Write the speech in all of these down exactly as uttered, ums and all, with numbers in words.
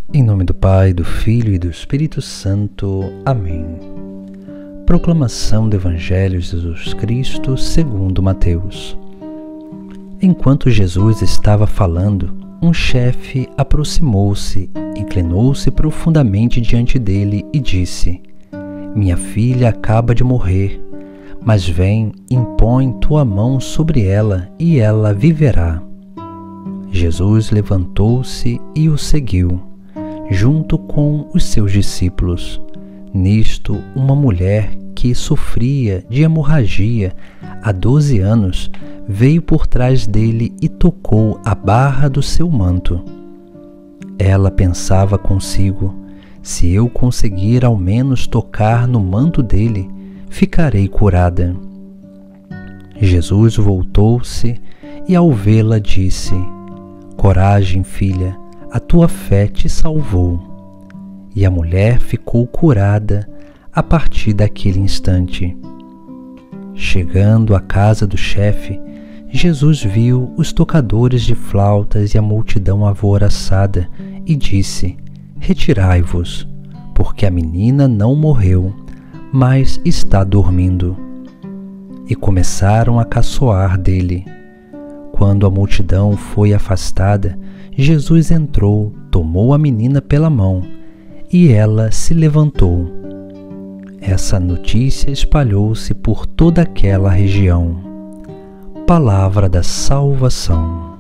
Em nome do Pai, do Filho e do Espírito Santo. Amém. Proclamação do Evangelho de Jesus Cristo segundo Mateus. Enquanto Jesus estava falando, um chefe aproximou-se, inclinou-se profundamente diante dele e disse: Minha filha acaba de morrer, mas vem, impõe tua mão sobre ela e ela viverá. Jesus levantou-se e o seguiu, junto com os seus discípulos. Nisto, uma mulher que sofria de hemorragia há doze anos veio por trás dele e tocou a barra do seu manto. Ela pensava consigo: se eu conseguir ao menos tocar no manto dele, ficarei curada. Jesus voltou-se e, ao vê-la, disse: Coragem, filha, a tua fé te salvou. E a mulher ficou curada a partir daquele instante. Chegando à casa do chefe, Jesus viu os tocadores de flautas e a multidão alvoroçada e disse: Retirai-vos, porque a menina não morreu, mas está dormindo. E começaram a caçoar dele. Quando a multidão foi afastada, Jesus entrou, tomou a menina pela mão e ela se levantou. Essa notícia espalhou-se por toda aquela região. Palavra da salvação.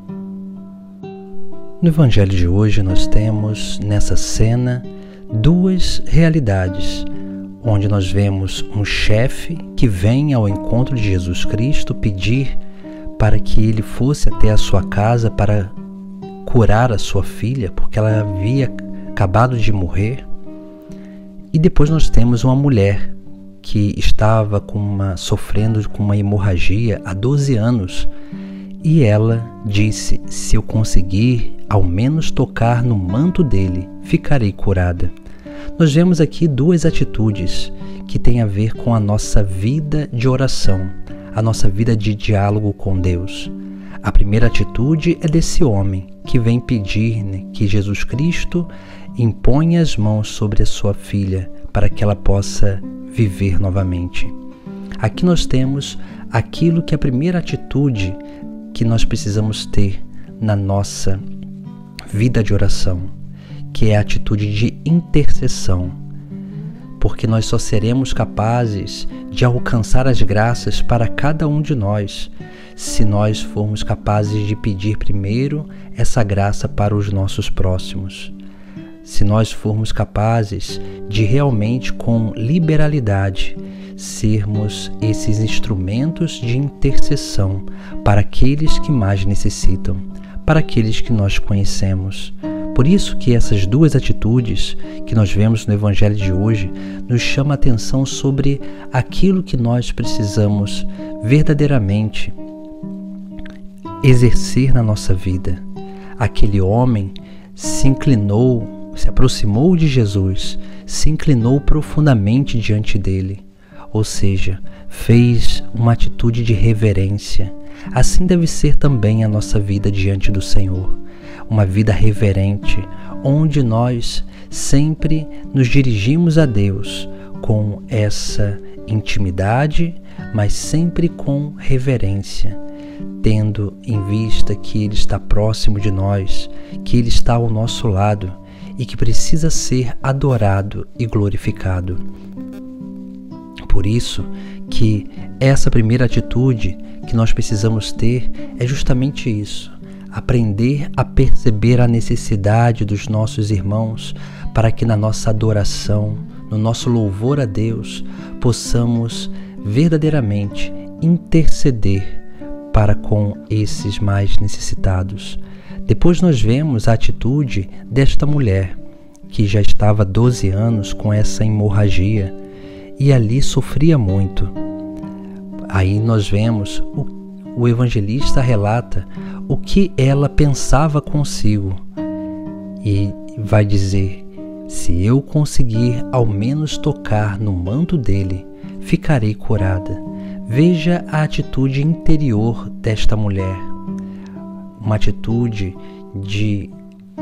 No Evangelho de hoje nós temos nessa cena duas realidades, onde nós vemos um chefe que vem ao encontro de Jesus Cristo pedir para que ele fosse até a sua casa para curar a sua filha, porque ela havia acabado de morrer. E depois nós temos uma mulher que estava com uma, sofrendo com uma hemorragia há doze anos, e ela disse: se eu conseguir ao menos tocar no manto dele, ficarei curada. Nós vemos aqui duas atitudes que têm a ver com a nossa vida de oração, a nossa vida de diálogo com Deus. A primeira atitude é desse homem que vem pedir, né, que Jesus Cristo imponha as mãos sobre a sua filha para que ela possa viver novamente. Aqui nós temos aquilo que é a primeira atitude que nós precisamos ter na nossa vida de oração, que é a atitude de intercessão, porque nós só seremos capazes de alcançar as graças para cada um de nós se nós formos capazes de pedir primeiro essa graça para os nossos próximos. Se nós formos capazes de realmente, com liberalidade, sermos esses instrumentos de intercessão para aqueles que mais necessitam, para aqueles que nós conhecemos. Por isso que essas duas atitudes que nós vemos no Evangelho de hoje nos chamam a atenção sobre aquilo que nós precisamos verdadeiramente exercer na nossa vida. Aquele homem se inclinou, se aproximou de Jesus, se inclinou profundamente diante dele, ou seja, fez uma atitude de reverência. Assim deve ser também a nossa vida diante do Senhor, uma vida reverente, onde nós sempre nos dirigimos a Deus com essa intimidade, mas sempre com reverência, tendo em vista que Ele está próximo de nós, que Ele está ao nosso lado e que precisa ser adorado e glorificado. Por isso que essa primeira atitude que nós precisamos ter é justamente isso: aprender a perceber a necessidade dos nossos irmãos, para que na nossa adoração, no nosso louvor a Deus, possamos verdadeiramente interceder para com esses mais necessitados. Depois nós vemos a atitude desta mulher, que já estava há doze anos com essa hemorragia e ali sofria muito. Aí nós vemos, o, o evangelista relata o que ela pensava consigo e vai dizer: se eu conseguir ao menos tocar no manto dele, ficarei curada. Veja a atitude interior desta mulher, uma atitude de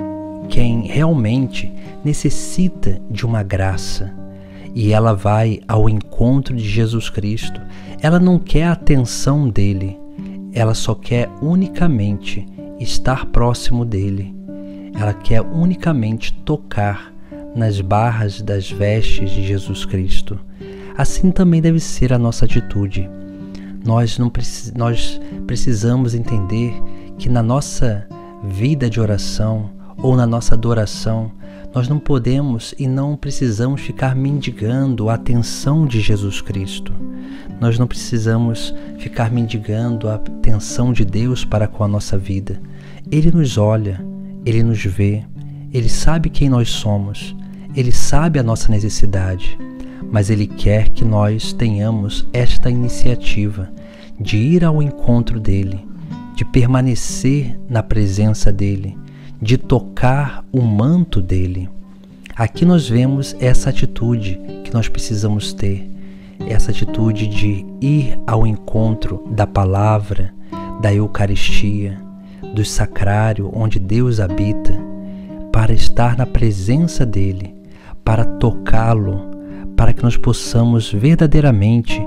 quem realmente necessita de uma graça. E ela vai ao encontro de Jesus Cristo. Ela não quer a atenção dele, ela só quer unicamente estar próximo dele. Ela quer unicamente tocar nas barras das vestes de Jesus Cristo. Assim também deve ser a nossa atitude. Nós, não precis, nós precisamos entender que na nossa vida de oração ou na nossa adoração, nós não podemos e não precisamos ficar mendigando a atenção de Jesus Cristo. Nós não precisamos ficar mendigando a atenção de Deus para com a nossa vida. Ele nos olha, Ele nos vê, Ele sabe quem nós somos, Ele sabe a nossa necessidade, mas Ele quer que nós tenhamos esta iniciativa de ir ao encontro dEle, de permanecer na presença dEle, de tocar o manto dEle. Aqui nós vemos essa atitude que nós precisamos ter, essa atitude de ir ao encontro da palavra, da Eucaristia, do sacrário onde Deus habita, para estar na presença dEle, para tocá-lo, para que nós possamos verdadeiramente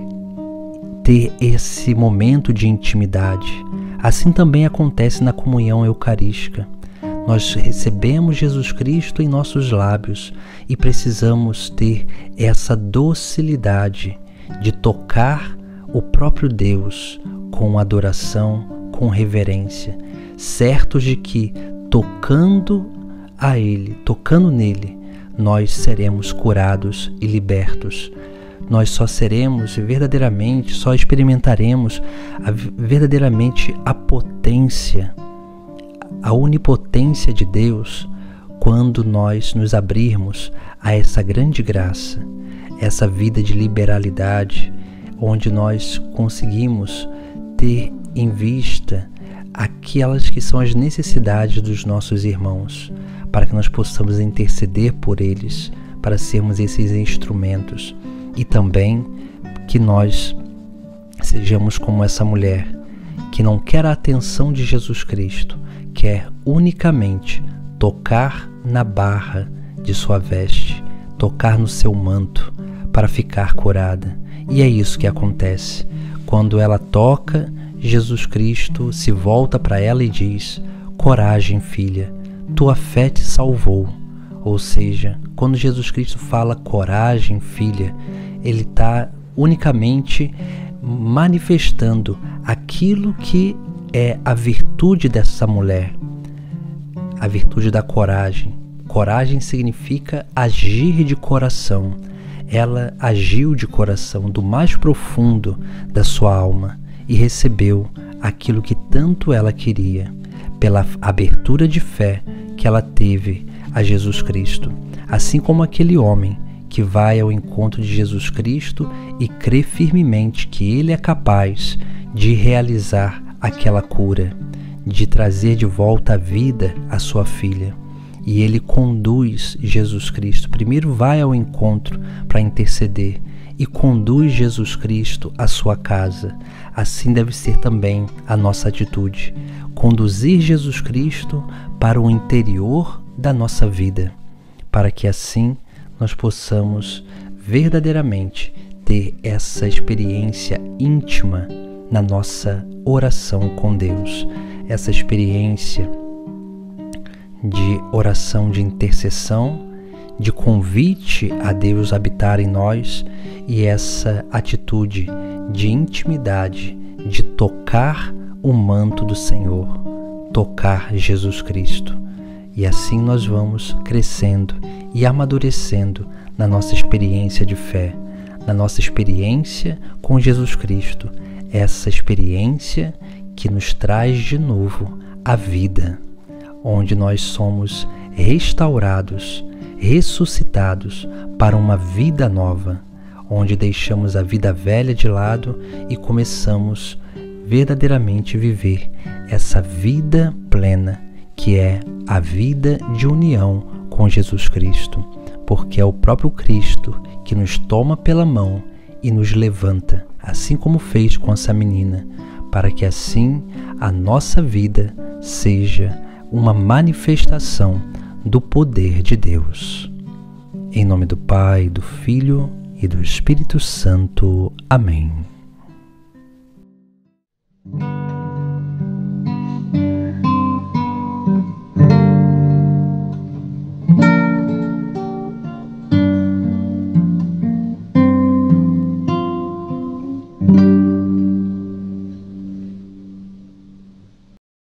ter esse momento de intimidade. Assim também acontece na comunhão eucarística. Nós recebemos Jesus Cristo em nossos lábios e precisamos ter essa docilidade de tocar o próprio Deus com adoração, com reverência, certos de que tocando a Ele, tocando nele, nós seremos curados e libertos. Nós só seremos verdadeiramente, só experimentaremos a, verdadeiramente a potência, a onipotência de Deus quando nós nos abrirmos a essa grande graça, essa vida de liberalidade, onde nós conseguimos ter em vista aquelas que são as necessidades dos nossos irmãos, para que nós possamos interceder por eles, para sermos esses instrumentos. E também que nós sejamos como essa mulher, que não quer a atenção de Jesus Cristo, quer unicamente tocar na barra de sua veste, tocar no seu manto para ficar curada. E é isso que acontece. Quando ela toca, Jesus Cristo se volta para ela e diz: coragem, filha, tua fé te salvou. Ou seja, quando Jesus Cristo fala coragem, filha, Ele está unicamente manifestando aquilo que é a virtude dessa mulher, a virtude da coragem. Coragem significa agir de coração. Ela agiu de coração, do mais profundo da sua alma, e recebeu aquilo que tanto ela queria, pela abertura de fé que ela teve a Jesus Cristo. Assim como aquele homem que vai ao encontro de Jesus Cristo e crê firmemente que Ele é capaz de realizar aquela cura, de trazer de volta a vida à sua filha. E ele conduz Jesus Cristo. Primeiro vai ao encontro para interceder e conduz Jesus Cristo à sua casa. Assim deve ser também a nossa atitude. Conduzir Jesus Cristo para o interior da nossa vida, para que assim nós possamos verdadeiramente ter essa experiência íntima na nossa oração com Deus, essa experiência de oração de intercessão, de convite a Deus habitar em nós, e essa atitude de intimidade, de tocar o manto do Senhor, tocar Jesus Cristo. E assim nós vamos crescendo e amadurecendo na nossa experiência de fé, na nossa experiência com Jesus Cristo, essa experiência que nos traz de novo a vida, onde nós somos restaurados, ressuscitados para uma vida nova, onde deixamos a vida velha de lado e começamos verdadeiramente a viver essa vida plena, que é a vida de união com Jesus Cristo, porque é o próprio Cristo que nos toma pela mão e nos levanta, assim como fez com essa menina, para que assim a nossa vida seja uma vida plena, uma manifestação do poder de Deus. Em nome do Pai, do Filho e do Espírito Santo. Amém.